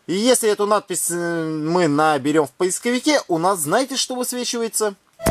И если эту надпись мы наберем в поисковике, у нас знаете, что высвечивается?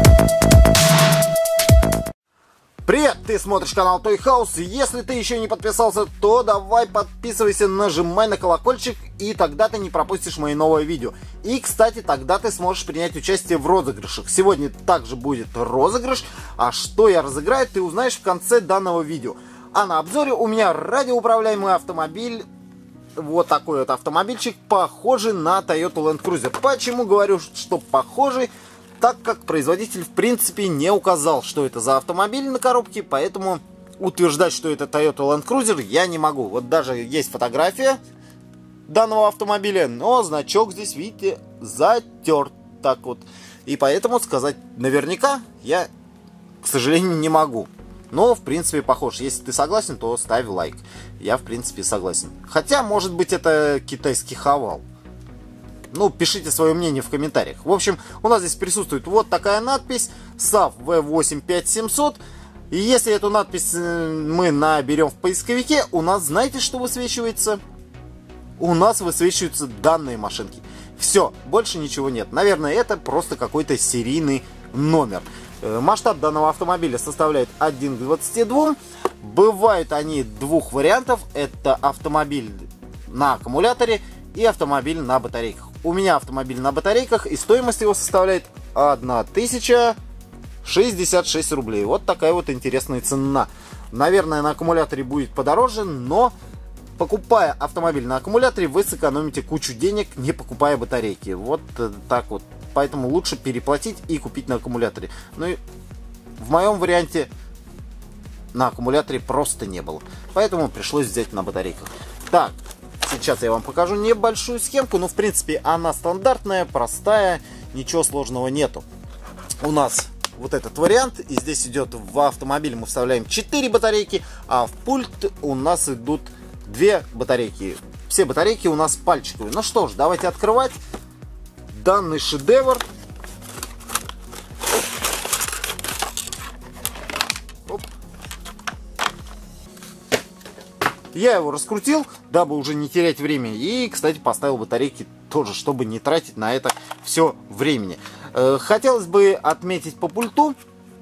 Привет, ты смотришь канал Toy House. Если ты еще не подписался, то давай подписывайся, нажимай на колокольчик, и тогда ты не пропустишь мои новые видео. И, кстати, тогда ты сможешь принять участие в розыгрышах. Сегодня также будет розыгрыш, а что я разыграю, ты узнаешь в конце данного видео. А на обзоре у меня радиоуправляемый автомобиль. Вот такой вот автомобильчик, похожий на Toyota Land Cruiser. Почему говорю, что похожий? Так как производитель в принципе не указал, что это за автомобиль на коробке, поэтому утверждать, что это Toyota Land Cruiser, я не могу. Вот даже есть фотография данного автомобиля, но значок здесь, видите, затерт так вот. И поэтому сказать наверняка я, к сожалению, не могу. Но в принципе похож. Если ты согласен, то ставь лайк. Я в принципе согласен. Хотя, может быть, это китайский хавал. Ну, пишите свое мнение в комментариях. В общем, у нас здесь присутствует вот такая надпись SAF V85700. И если эту надпись мы наберем в поисковике, у нас, знаете, что высвечивается? У нас высвечиваются данные машинки. Все, больше ничего нет. Наверное, это просто какой-то серийный номер. Масштаб данного автомобиля составляет 1 к 22. Бывают они двух вариантов. Это автомобиль на аккумуляторе и автомобиль на батарейках. У меня автомобиль на батарейках, и стоимость его составляет 1066 рублей. Вот такая вот интересная цена. Наверное, на аккумуляторе будет подороже, но покупая автомобиль на аккумуляторе, вы сэкономите кучу денег, не покупая батарейки. Вот так вот. Поэтому лучше переплатить и купить на аккумуляторе. Ну и в моем варианте на аккумуляторе просто не было. Поэтому пришлось взять на батарейках. Так. Сейчас я вам покажу небольшую схемку, но в принципе она стандартная, простая, ничего сложного нету. У нас вот этот вариант, и здесь идет в автомобиль мы вставляем 4 батарейки, а в пульт у нас идут 2 батарейки. Все батарейки у нас пальчиковые. Ну что ж, давайте открывать данный шедевр. Я его раскрутил, дабы уже не терять время. И, кстати, поставил батарейки тоже, чтобы не тратить на это все времени. Хотелось бы отметить по пульту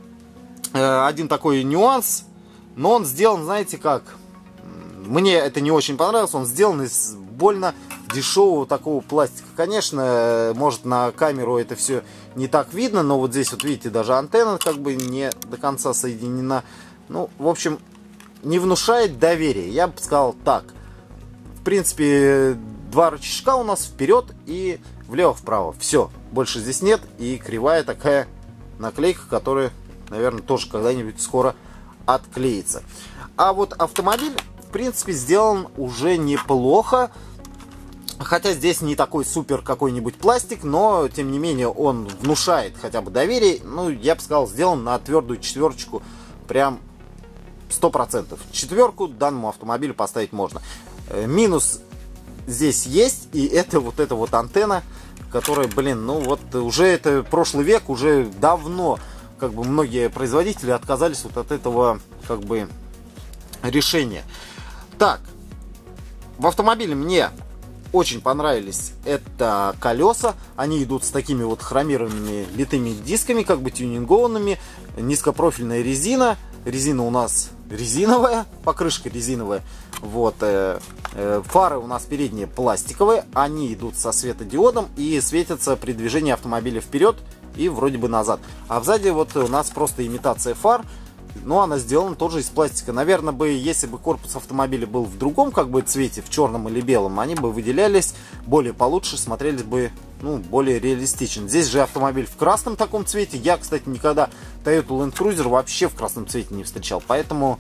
один такой нюанс. Но он сделан, знаете как, мне это не очень понравилось. Он сделан из больно дешевого такого пластика. Конечно, может на камеру это все не так видно. Но вот здесь вот видите, даже антенна как бы не до конца соединена. Ну, в общем, не внушает доверия, я бы сказал так. В принципе, два рычажка у нас вперед и влево-вправо. Все, больше здесь нет. И кривая такая наклейка, которая, наверное, тоже когда-нибудь скоро отклеится. А вот автомобиль, в принципе, сделан уже неплохо. Хотя здесь не такой супер какой-нибудь пластик, но, тем не менее, он внушает хотя бы доверие. Ну, я бы сказал, сделан на твердую четверочку. Прям 100%. Четверку данному автомобилю поставить можно. Минус здесь есть, и это вот антенна, которая, блин, ну вот уже это прошлый век, уже давно как бы многие производители отказались вот от этого как бы решения. Так, в автомобиле мне очень понравились это колеса. Они идут с такими вот хромированными литыми дисками, как бы тюнингованными. Низкопрофильная резина. Резина у нас резиновая, покрышка резиновая. Вот, фары у нас передние пластиковые. Они идут со светодиодом и светятся при движении автомобиля вперед и вроде бы назад. А сзади вот у нас просто имитация фар. Но она сделана тоже из пластика. Наверное, если бы корпус автомобиля был в другом как бы цвете, в черном или белом, они бы выделялись более получше, смотрелись бы, ну, более реалистично. Здесь же автомобиль в красном таком цвете. Я, кстати, никогда Toyota Land Cruiser вообще в красном цвете не встречал. Поэтому,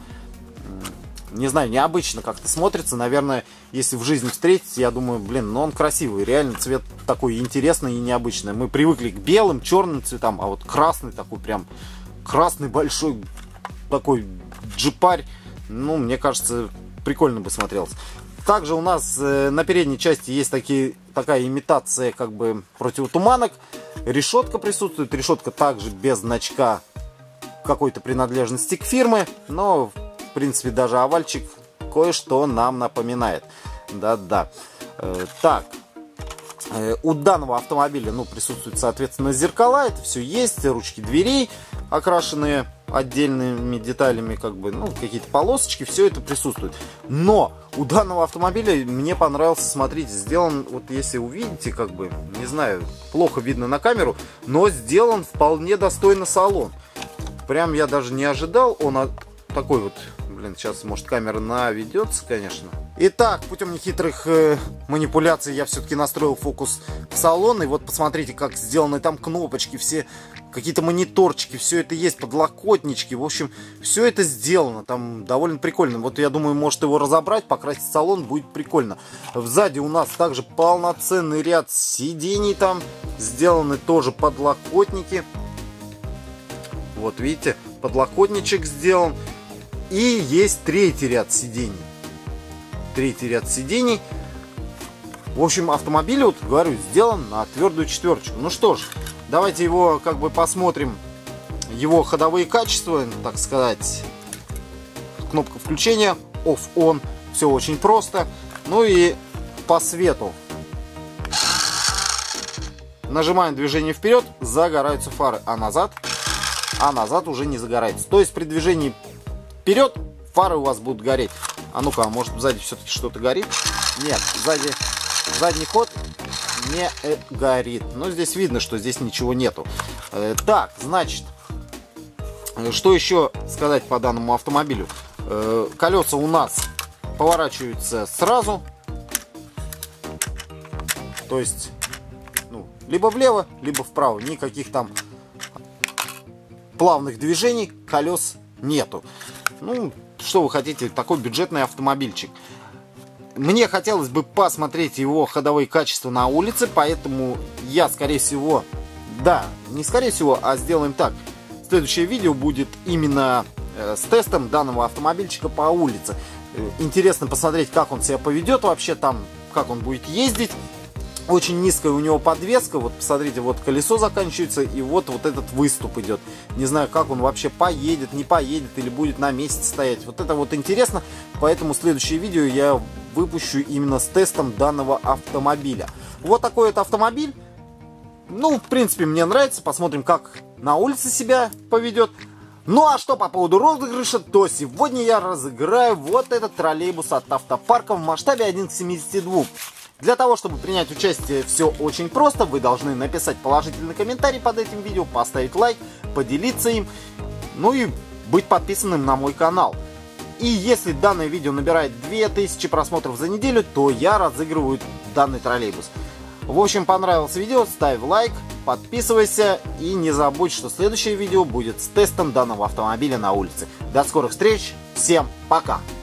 не знаю, необычно как-то смотрится. Наверное, если в жизни встретить, я думаю, блин, ну он красивый. Реально цвет такой интересный и необычный. Мы привыкли к белым, черным цветам, а вот красный такой прям, красный большой такой джипарь, ну, мне кажется, прикольно бы смотрелся. Также у нас на передней части есть такая имитация как бы противотуманок. Решетка присутствует. Решетка также без значка какой-то принадлежности к фирме. Но, в принципе, даже овальчик кое-что нам напоминает. Да-да. Так, У данного автомобиля, ну, присутствуют, соответственно, зеркала, это все есть, ручки дверей, окрашенные отдельными деталями, как бы, ну, какие-то полосочки, все это присутствует. Но у данного автомобиля мне понравился, смотрите, сделан, вот если увидите, как бы, не знаю, плохо видно на камеру, но сделан вполне достойно салон. Прям я даже не ожидал, он такой вот, блин, сейчас, может, камера наведется, конечно. Итак, путем нехитрых манипуляций я все-таки настроил фокус в салон. И вот посмотрите, как сделаны там кнопочки, все какие-то мониторчики, все это есть, подлокотнички. В общем, все это сделано там довольно прикольно. Вот я думаю, может его разобрать, покрасить салон, будет прикольно. Сзади у нас также полноценный ряд сидений там. Сделаны тоже подлокотники. Вот видите, подлокотничек сделан. И есть третий ряд сидений. Третий ряд сидений. В общем, автомобиль, вот говорю, сделан на твердую четверочку. Ну что ж, давайте его как бы посмотрим. Его ходовые качества, так сказать. Кнопка включения, off-on. Все очень просто. Ну и по свету. Нажимаем движение вперед, загораются фары, а назад уже не загорается. То есть при движении вперед фары у вас будут гореть. А ну-ка, может сзади все-таки что-то горит? Нет, сзади задний ход не горит. Но здесь видно, что здесь ничего нету. Так, значит, что еще сказать по данному автомобилю? Колеса у нас поворачиваются сразу. То есть, ну, либо влево, либо вправо. Никаких там плавных движений колес нету. Ну, что вы хотите, такой бюджетный автомобильчик. Мне хотелось бы посмотреть его ходовые качества на улице, поэтому я, скорее всего, да, не скорее всего, а сделаем так. Следующее видео будет именно с тестом данного автомобильчика по улице. Интересно посмотреть, как он себя поведет вообще там, как он будет ездить. Очень низкая у него подвеска, вот посмотрите, вот колесо заканчивается, и вот этот выступ идет. Не знаю, как он вообще поедет, не поедет, или будет на месте стоять. Вот это вот интересно, поэтому следующее видео я выпущу именно с тестом данного автомобиля. Вот такой вот автомобиль. Ну, в принципе, мне нравится, посмотрим, как на улице себя поведет. Ну, а что по поводу розыгрыша, то сегодня я разыграю вот этот троллейбус от автопарка в масштабе 1 к 72. Для того, чтобы принять участие, все очень просто. Вы должны написать положительный комментарий под этим видео, поставить лайк, поделиться им, ну и быть подписанным на мой канал. И если данное видео набирает 2000 просмотров за неделю, то я разыгрываю данный троллейбус. В общем, понравилось видео, ставь лайк, подписывайся и не забудь, что следующее видео будет с тестом данного автомобиля на улице. До скорых встреч, всем пока!